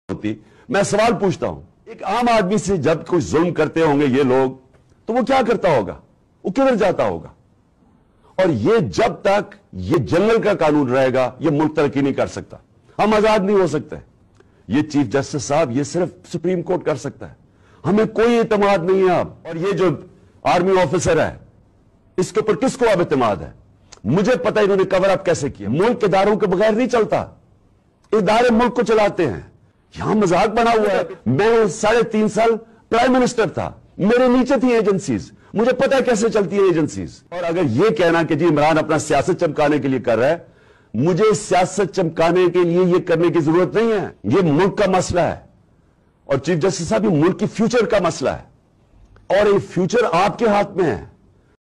होती। मैं सवाल पूछता हूं, एक आम आदमी से जब कोई जुल्म करते होंगे ये लोग, तो वो क्या करता होगा, वो किधर जाता होगा? और ये जब तक ये जनरल का कानून रहेगा, ये मुल्क तरक्की नहीं कर सकता, हम आजाद नहीं हो सकते। ये चीफ जस्टिस साहब, ये सिर्फ सुप्रीम कोर्ट कर सकता है, हमें कोई इत्मीनाद नहीं है अब। और ये जो आर्मी ऑफिसर है, इसके ऊपर किसको अब इत्मीनाद है? मुझे पता है इन्होंने कवर अप कैसे किया। मुल्क इदारों के बगैर नहीं चलता, इदारे मुल्क को चलाते हैं। यहां मजाक बना हुआ है। मैं 3.5 साल प्राइम मिनिस्टर था, मेरे नीचे थी एजेंसीज, मुझे पता है कैसे चलती है एजेंसीज। और अगर यह कहना कि जी इमरान अपना सियासत चमकाने के लिए कर रहा है, मुझे सियासत चमकाने के लिए यह करने की जरूरत नहीं है। यह मुल्क का मसला है और चीफ जस्टिस साहब, ये मुल्क की फ्यूचर का मसला है और ये फ्यूचर आपके हाथ में है।